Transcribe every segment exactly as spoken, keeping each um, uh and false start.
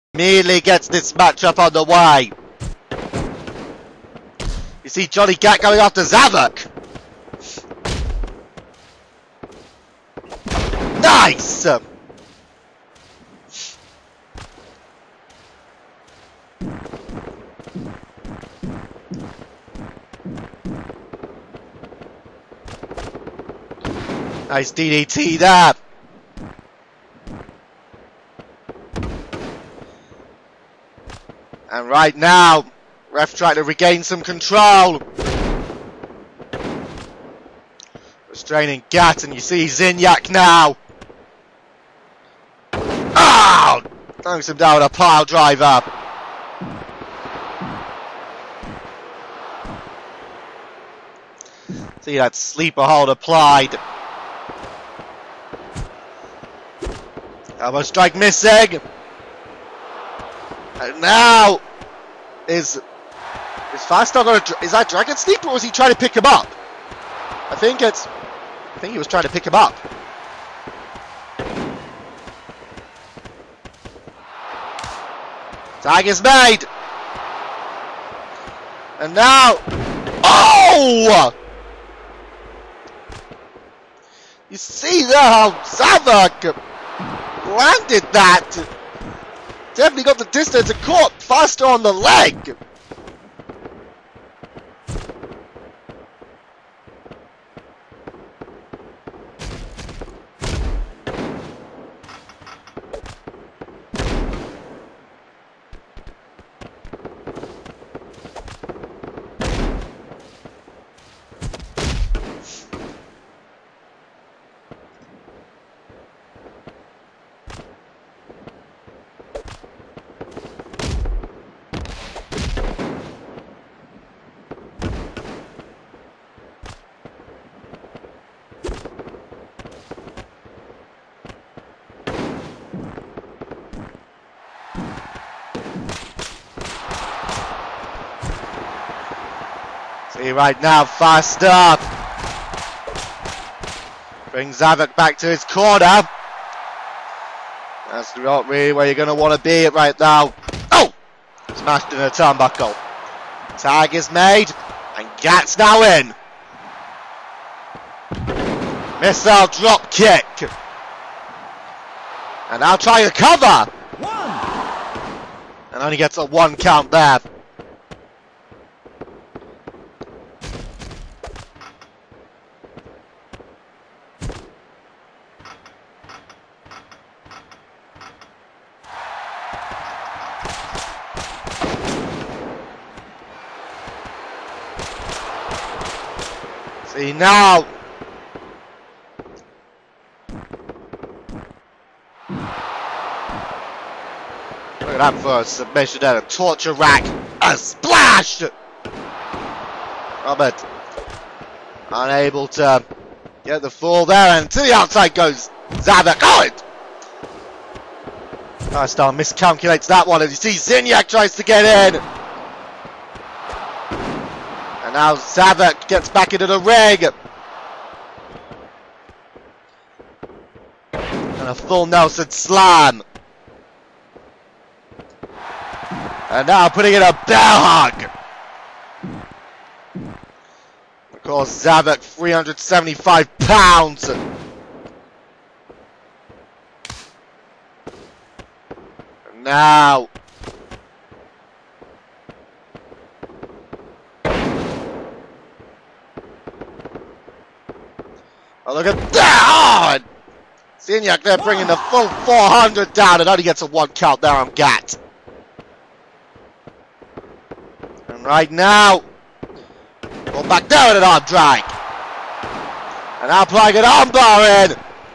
Immediately gets this matchup on the way. You see Johnny Gat going after Zavok. Nice! Nice D D T there. And right now, ref trying to regain some control. Restraining Gat, and you see Zinyak now. Oh! Knocks him down with a pile driver. See that sleeper hold applied. Elbow strike missing. And now is is Fastar gonna is that Dragon Sleeper, or was he trying to pick him up? I think it's I think he was trying to pick him up. Tag is made. And now oh! You see there how Zavok landed that. Definitely got the distance and caught Fastar on the leg. See right now, Fastar brings Zavok back to his corner. That's not really where you're going to want to be right now. Oh! Smashed in a turnbuckle. Tag is made, and Gat's now in. Missile drop kick. And now trying to cover. One. And only gets a one count there. See now. Look at that for a submission and a torture rack. A splash! Robert unable to get the fall there, and to the outside goes Zavok. Oh, it! Fastar miscalculates that one, and you see Zinyak tries to get in. And now Zavok gets back into the ring. And a full Nelson slam. And now putting in a bear hug. Of course, Zavok, three hundred seventy-five pounds. And now oh, look at that! Oh, Zinyak there bringing the full four hundred down, and only gets a one count there on Gat. And right now, go back down with an arm drag. And now applying an armbar in.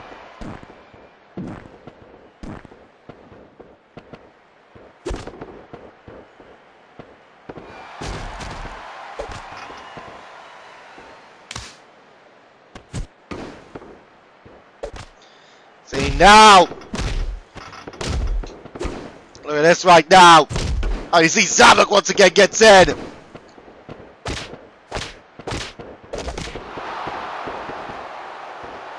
See now. Look at this right now. Oh, you see Zavok once again gets in.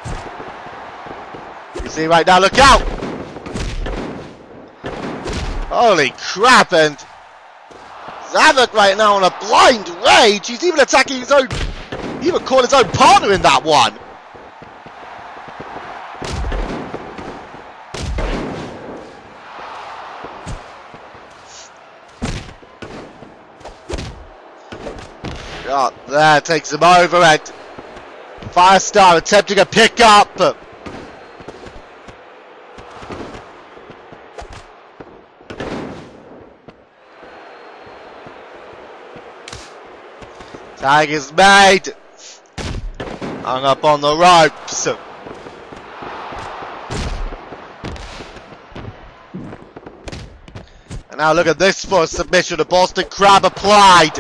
You see right now, look out. Holy crap, and Zavok right now on a blind rage. He's even attacking his own, he even caught his own partner in that one. Shot there, takes him over, and Firestar attempting a pick up. Tag is made. Hung up on the ropes. And now look at this for a submission. The Boston Crab applied.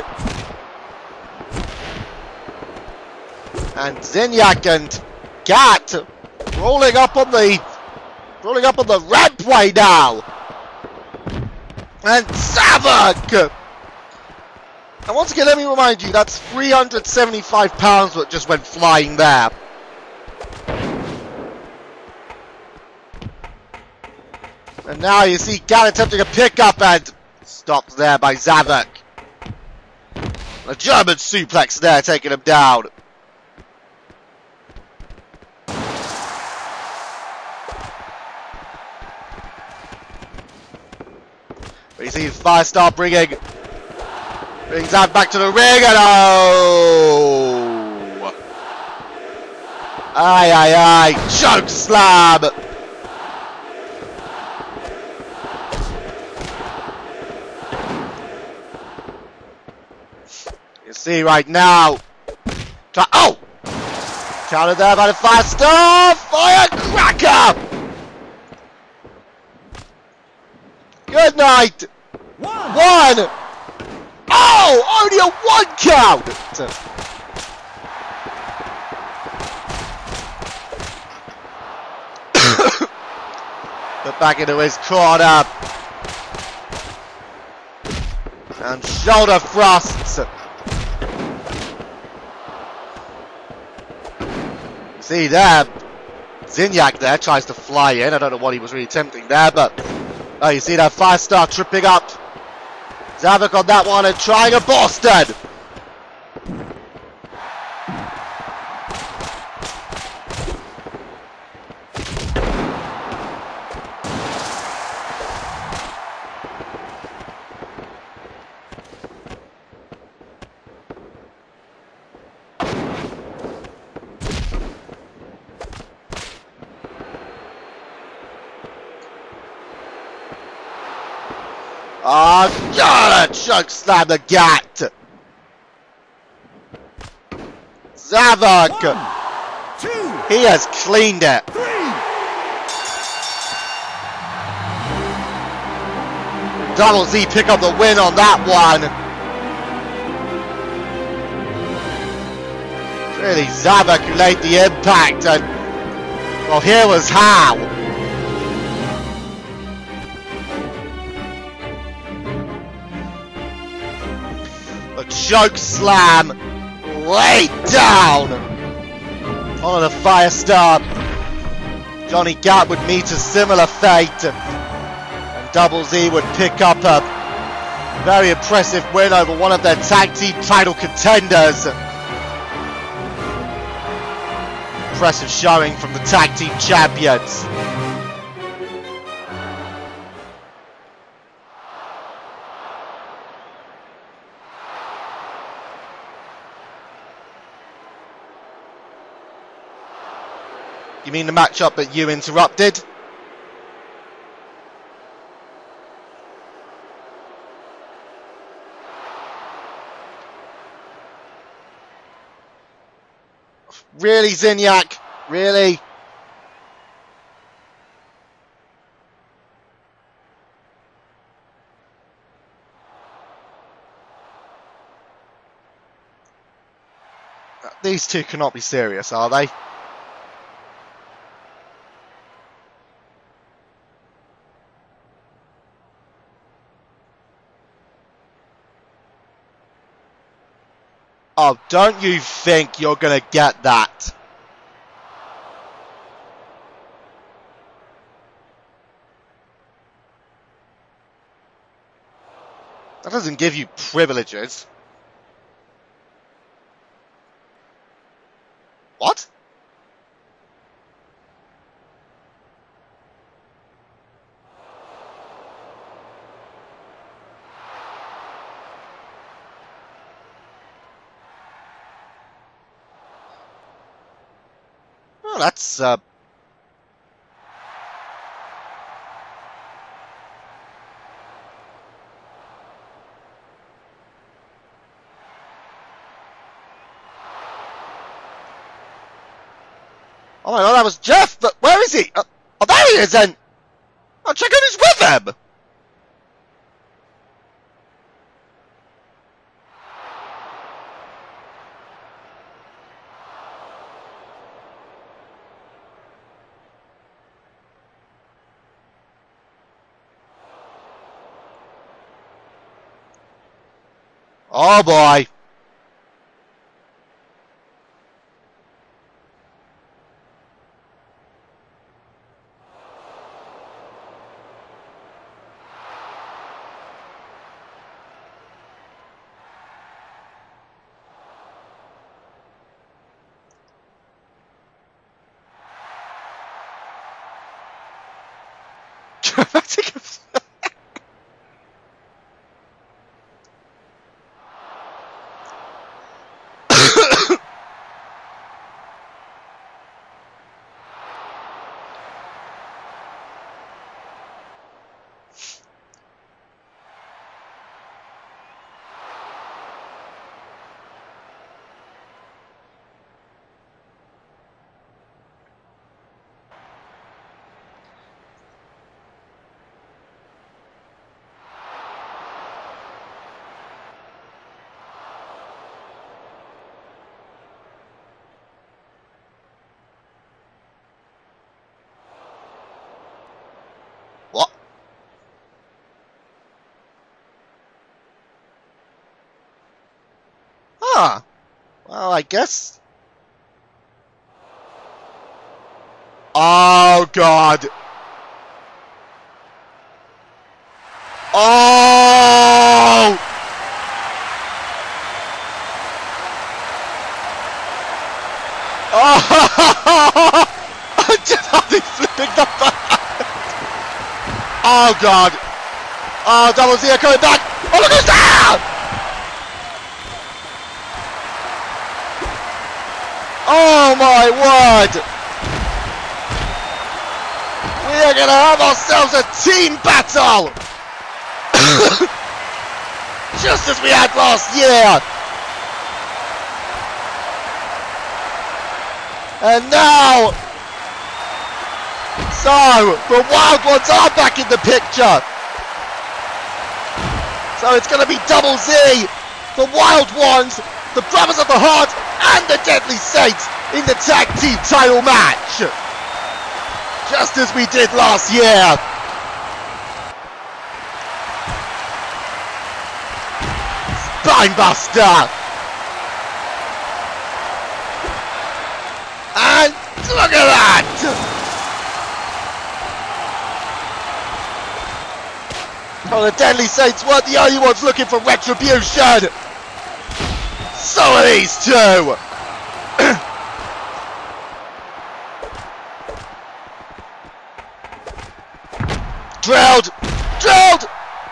And Zinyak and Gat rolling up on the rolling up on the rampway now. And Zavok. And once again, let me remind you, that's three hundred seventy-five pounds that just went flying there. And now you see Gat attempting a pickup and stopped there by Zavok. A German suplex there, taking him down. We see Firestar bringing, brings that back to the ring, and oh! Aye, aye, aye, choke slam! You see right now, try, oh! Counted there by the Firestar, firecracker! Good night! One! One. Oh! Only a one count! Put back into his corner. And shoulder thrusts. See there, Zinyak there tries to fly in. I don't know what he was really attempting there, but oh, you see that Firestar tripping up. Zavok on that one and trying a Boston. Oh, God, choke slam the Gat. Zavok. One, two, he has cleaned it. Three. Double Z pick up the win on that one. It's really Zavok who laid the impact, and well, here was how. A choke slam laid down on the Firestar. Johnny Gat would meet a similar fate, and Double Z would pick up a very impressive win over one of their tag team title contenders. Impressive showing from the tag team champions. You mean the matchup that you interrupted? Really, Zinyak? Really? These two cannot be serious, are they? Oh, don't you think you're going to get that? That doesn't give you privileges. What? Oh, that's, uh... Oh my god, that was Jeff, but where is he? Uh, oh, there he is then! I'll check out who's with him! Oh boy! Dramatic. What? Ah. Well, I guess. Oh god. Oh! Oh! Just how he's flipping the back. Oh god. Oh, Double Z coming back. Oh, look who's down! Oh my word! We are gonna have ourselves a team battle! Just as we had last year! And now... So, the Wild Ones are back in the picture! So it's gonna be Double Z, the Wild Ones, the Brothers of the Heart, and the Deadly Saints in the tag team title match! Just as we did last year! Spinebuster! And look at that! Oh, the Deadly Saints weren't the only ones looking for retribution! So are these two! Drilled! Drilled!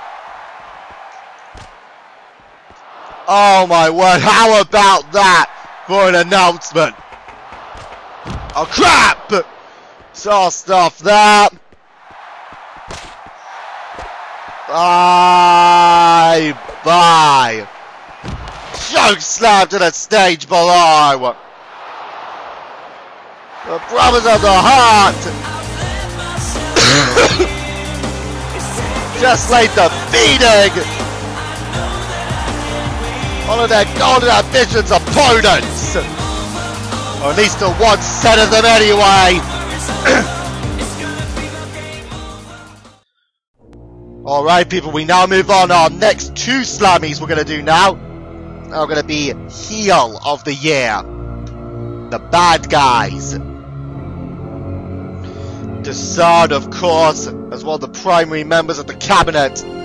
Oh my word, how about that for an announcement? Oh crap! Saw stuff that. Bye bye. Choke slam to the stage below. The Brothers of the Heart just laid the beating one of their Golden Ambitions opponents, or at least the one set of them anyway. Alright people, we now move on. Our next two slammies we're going to do now are going to be Heel of the Year. The bad guys. Desaad, of course, as one of the primary members of the cabinet.